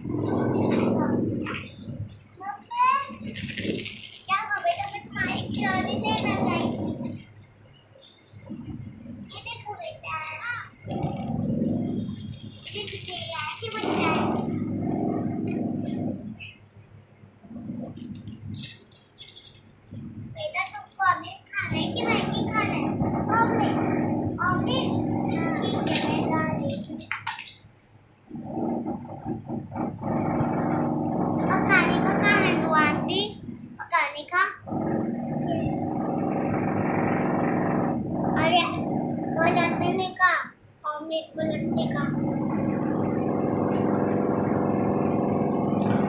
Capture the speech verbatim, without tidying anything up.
क्या हुआ बेटा, मैं तुम्हारी खिलौने लेना चाहिए। ये देखो बेटा, ये दिखेगा ऐसे बनता है। बेटा तुमको ऑमलेट खाना है कि मैगी खाना है? ऑमलेट। ऑमलेट ठीक है, मैं खा रही हूँ। पकाने का कहाँ है नुआंसी? पकाने का अरे पलटने का, ऑमलेट पलटने का।